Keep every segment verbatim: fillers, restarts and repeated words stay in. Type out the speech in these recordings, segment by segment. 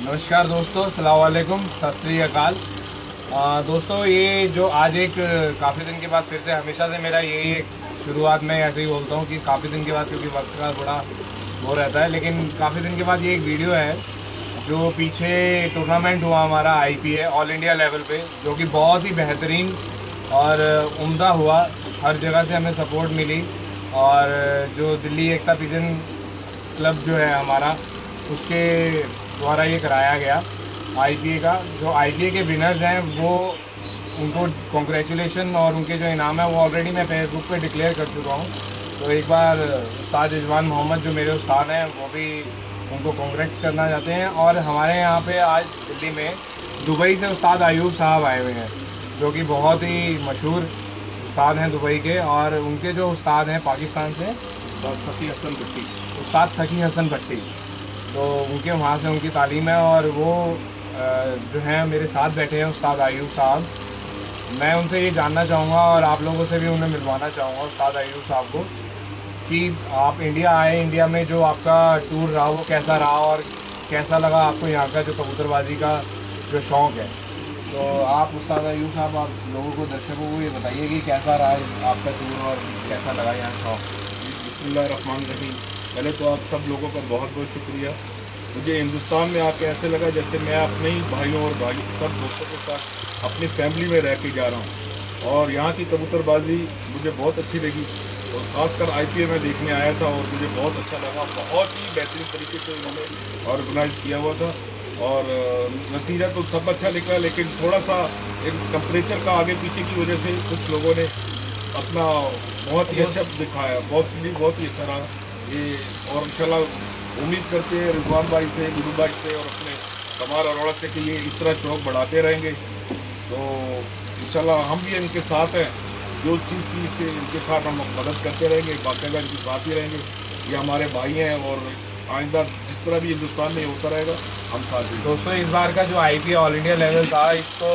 नमस्कार दोस्तों, अस्सलाम वालेकुम, सत श्री अकाल। आ, दोस्तों ये जो आज एक काफ़ी दिन के बाद फिर से, हमेशा से मेरा यही एक शुरुआत में ऐसे ही बोलता हूँ कि काफ़ी दिन के बाद, क्योंकि वक्त का बड़ा वो रहता है, लेकिन काफ़ी दिन के बाद ये एक वीडियो है जो पीछे टूर्नामेंट हुआ हमारा I P A all India level पे, जो कि बहुत ही बेहतरीन और उम्दा हुआ। हर जगह से हमें सपोर्ट मिली और जो दिल्ली एकता पिजन क्लब जो है हमारा, उसके द्वारा ये कराया गया आई पी ए का। जो आई पी ए के विनर्स हैं वो, उनको कॉन्ग्रेचुलेशन, और उनके जो इनाम है वो ऑलरेडी मैं फेसबुक पे डिक्लेयर कर चुका हूँ। तो एक बार उस्ताद रिजवान मोहम्मद जो मेरे उस्ताद हैं, वो भी उनको कॉन्ग्रेट्स करना चाहते हैं। और हमारे यहाँ पे आज दिल्ली में दुबई से उस्ताद अयूब साहब आए हुए हैं, जो कि बहुत ही मशहूर उस्ताद हैं दुबई के। और उनके जो उस्ताद हैं पाकिस्तान से, उस्ताद सखी हसन भट्टी उस्ताद सखी हसन भट्टी, तो उनके वहाँ से उनकी तालीम है। और वो जो हैं मेरे साथ बैठे हैं उस्ताद अयूब साहब। मैं उनसे ये जानना चाहूँगा और आप लोगों से भी उन्हें मिलवाना चाहूँगा उस्ताद अयूब साहब को, कि आप इंडिया आए, इंडिया में जो आपका टूर रहा वो कैसा रहा और कैसा लगा आपको यहाँ का जो कबूतरबाजी का जो शौक़ है। तो आप उस्ताद अयूब साहब, आप लोगों को, दर्शकों को ये बताइए कि कैसा रहा आपका टूर और कैसा लगा यहाँ शौक़। बिस्मिल्लाहिर्रहमानिर्रहीम। पहले तो आप सब लोगों का बहुत बहुत शुक्रिया। मुझे हिंदुस्तान में आके ऐसे लगा जैसे मैं अपने ही भाइयों और भाई सब दोस्तों के साथ अपनी फैमिली में रह के जा रहा हूँ। और यहाँ की कबूतरबाजी मुझे बहुत अच्छी लगी, और ख़ासकर आई पी ए में देखने आया था और मुझे बहुत अच्छा लगा। बहुत ही बेहतरीन तरीके से उन्होंने ऑर्गेनाइज़ किया हुआ था, और नतीजा तो सब अच्छा निकला, लेकिन थोड़ा सा एक टेम्परेचर का आगे पीछे की वजह से कुछ लोगों ने अपना बहुत ही अच्छा दिखाया। बहुत भी बहुत ही अच्छा रहा ये, और इंशाल्लाह उम्मीद करते हैं रिजवान भाई से, गुरु भाई से और अपने कमार अरोड़ा से कि ये इस तरह शौक़ बढ़ाते रहेंगे। तो इंशाल्लाह हम भी इनके साथ हैं, जो चीज़ की से इनके साथ हम मदद करते रहेंगे, बाकायदा इनके साथ ही रहेंगे। ये हमारे भाई हैं और आइंदा जिस तरह भी हिंदुस्तान में होता रहेगा हम साथ ही। दोस्तों इस बार का जो I P A all India level था, इसको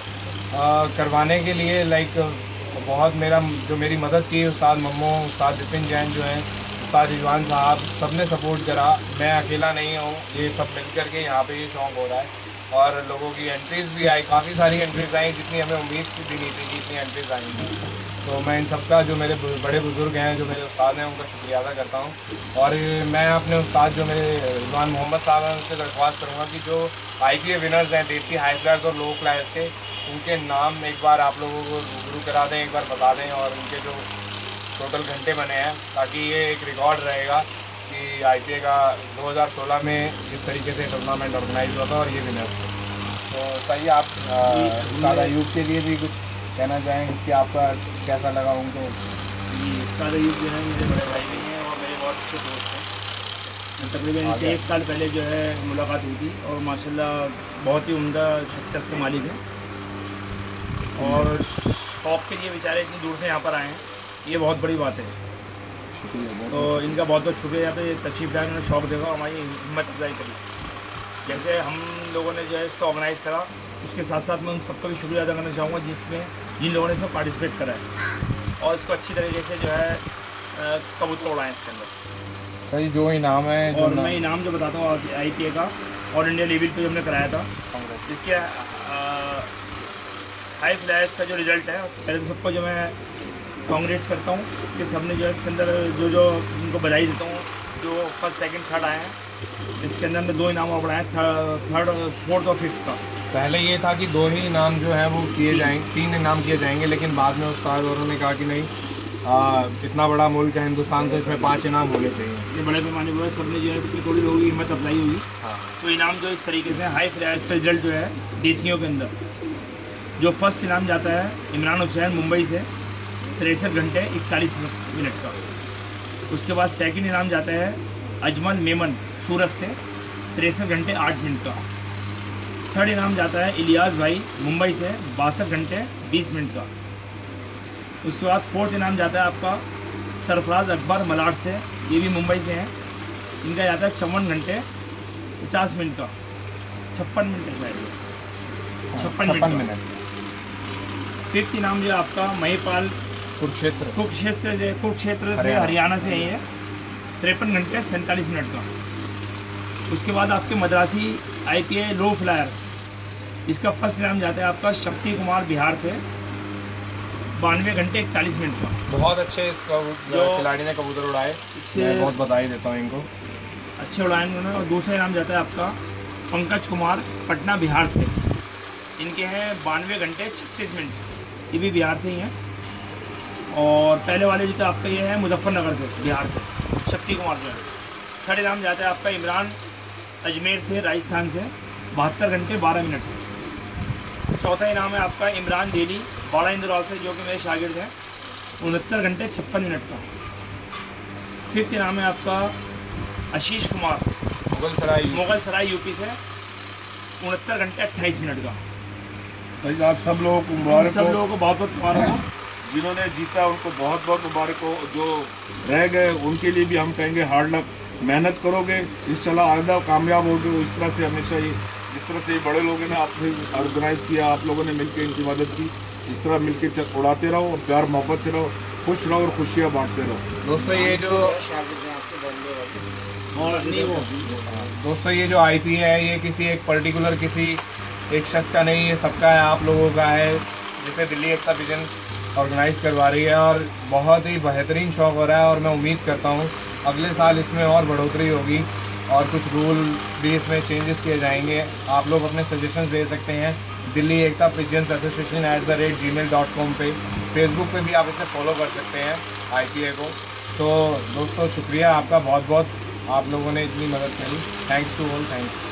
आ, करवाने के लिए लाइक बहुत मेरा जो मेरी मदद की उस्ताद मम्मो, उस्ताद विपिन जैन जो हैं, उस्ताद रिजवान साहब, सब ने सपोर्ट करा। मैं अकेला नहीं हूँ, ये सब मिल कर के यहाँ पे ये शौक़ हो रहा है। और लोगों की एंट्रीज़ भी आई, काफ़ी सारी एंट्रीज़ आई, जितनी हमें उम्मीद भी नहीं थी कि इतनी एंट्रीज़ आएंगी। तो मैं इन सब का, जो मेरे बड़े बुज़ुर्ग हैं, जो मेरे उस्ताद हैं, उनका शुक्रिया अदा करता हूँ। और मैं अपने उस्ताद जो मेरे रिजवान मोहम्मद साहब हैं, उनसे दरख्वास्त करूँगा कि जो आई पी ए विनर्स हैं देसी हाई फ्लायर्स और लो फ्लायर्स के, उनके नाम एक बार आप लोगों को रूबरू करा दें, एक बार बता दें, और उनके जो टोटल घंटे बने हैं, ताकि ये एक रिकॉर्ड रहेगा कि आई पी ए का दो हज़ार सोलह में इस तरीके से टूर्नामेंट ऑर्गेनाइज हुआ था और ये विनर्स थे। तो सही, आप उस्ताद अयूब के लिए भी कुछ कहना चाहेंगे कि आपका कैसा लगा उनको? जी, उस्ताद अयूब जो है मेरे बड़े भाई भी हैं और मेरे बहुत अच्छे दोस्त हैं। तकरीबन इनसे एक साल पहले जो है मुलाकात हुई थी, और माशाल्लाह बहुत ही उम्दा शख्सियत के मालिक हैं। और शौक़ के लिए बेचारे इतनी दूर से यहाँ पर आए हैं, ये बहुत बड़ी बात है। शुक्रिया। तो इनका बहुत बहुत शुक्रिया, यहाँ पे तशरीफ़ लाए, उन्होंने शौक़ देखा, हमारी हिम्मत अफजाई करी। जैसे हम लोगों ने जो है इसको ऑर्गेनाइज़ करा, उसके साथ साथ मैं उन सबका भी शुक्रिया अदा करना चाहूँगा जिसमें जिन लोगों ने इसमें पार्टिसिपेट करा है और इसको अच्छी तरीके से जो है कबूतर उड़ाएँ इसके अंदर। सही, जो इनाम है, जो और मैं इनाम जो बताता हूँ आई पी ए का ऑल इंडिया लेवल पे हमने कराया था, इसके हाई फ्लायर्स का जो रिज़ल्ट है, पहले तो सबको जो मैं कांग्रेट करता हूँ कि सबने जो है इसके अंदर जो जो उनको बधाई देता हूँ, जो फर्स्ट सेकंड थर्ड आए हैं। इसके अंदर हमने दो इनाम और बढ़ाए, थर्ड फोर्थ और फिफ्थ का। पहले ये था कि दो ही इनाम जो है वो किए जाएंगे, तीन इनाम किए जाएंगे, लेकिन बाद में उस्ताद औरों ने कहा कि नहीं, आ, इतना बड़ा मुल्क है हिंदुस्तान, तो इसमें पाँच इनाम होने चाहिए। ये बड़े पैमाने पर सब ने जो है इसमें थोड़ी लोगों की हिम्मत अफजाई हुई। हाँ। तो इनाम जो इस तरीके से हाई फ्लायर्स का रिजल्ट जो है देसियों के अंदर, जो फर्स्ट इनाम जाता है इमरान हुसैन मुंबई से, तिरसठ घंटे इकतालीस मिनट का। उसके बाद सेकंड इनाम जाता है अजमल मेमन सूरत से, तिरसठ घंटे आठ मिनट का। थर्ड इनाम जाता है इलियास भाई मुंबई से, बासठ घंटे बीस मिनट का। उसके बाद फोर्थ इनाम जाता है आपका सरफराज अकबर मलाड से, ये भी मुंबई से हैं, इनका जाता है चौवन घंटे पचास मिनट का, छप्पन मिनट का, छप्पन मिनट। फिफ्थ इनाम जो आपका महिपाल कुरुक्षेत्र कुरुक्षेत्र कुरुक्षेत्र से हरियाणा से ही है, तिरपन घंटे सैंतालीस मिनट का। उसके बाद आपके Madrasi I P A low flyer, इसका फर्स्ट इनाम जाता है आपका शक्ति कुमार बिहार से, बानवे घंटे इकतालीस मिनट का। बहुत अच्छे इस खिलाड़ी ने कबूतर उड़ाए, इससे बहुत बधाई देता हूँ इनको, अच्छे उड़ाएंगे उन्होंने। और दूसरा इनाम जाता है आपका पंकज कुमार पटना बिहार से, इनके हैं बानवे घंटे छत्तीस मिनट, ये भी बिहार से ही हैं। और पहले वाले जो तो आपका ये है मुजफ्फरनगर से, बिहार से, शक्ति कुमार जो है। थर्ड इनाम जाता है आपका इमरान अजमेर से, राजस्थान से, बहत्तर घंटे बारह मिनट। चौथा इनाम है आपका इमरान डेली बाड़ा इंदौर से, जो कि मेरे शागिर्द हैं, उनहत्तर घंटे छप्पन मिनट का। फिफ्थ इनाम है आपका आशीष कुमार मुगल सराय मुगल सराय यूपी से, उनहत्तर घंटे अट्ठाईस मिनट का। भाई आप सब लोगों को मुबारक सब हो, लोगों को बहुत बहुत मुबारक हो। जिन्होंने जीता उनको बहुत बहुत मुबारक हो, जो रह गए उनके लिए भी हम कहेंगे हार्ड लक, मेहनत करोगे इंशाल्लाह आइंदा कामयाब होगे। इस तरह से हमेशा ही जिस तरह से बड़े लोगों ने आपने ऑर्गेनाइज़ किया, आप लोगों ने मिलकर इनकी मदद की, इस तरह मिलकर उड़ाते रहो और प्यार मोहब्बत से रहो, खुश रहो और खुशियाँ बांटते रहो। दोस्तों ये जो और नहीं वो दोस्तों ये जो आई पी है ये किसी एक पर्टिकुलर किसी एक शख्स का नहीं, ये सबका है, आप लोगों का है, जिसे दिल्ली एकता पिजन ऑर्गेनाइज़ करवा रही है। और बहुत ही बेहतरीन शौक़ हो रहा है और मैं उम्मीद करता हूँ अगले साल इसमें और बढ़ोतरी होगी और कुछ रूल भी इसमें चेंजेस किए जाएंगे। आप लोग अपने सजेशंस दे सकते हैं Delhi Ekta pigeons association at the rate gmail dot com पर। फेसबुक पे भी आप इसे फॉलो कर सकते हैं आई पी ए को। तो दोस्तों शुक्रिया आपका बहुत बहुत, आप लोगों ने इतनी मदद करी। Thanks to all, thanks.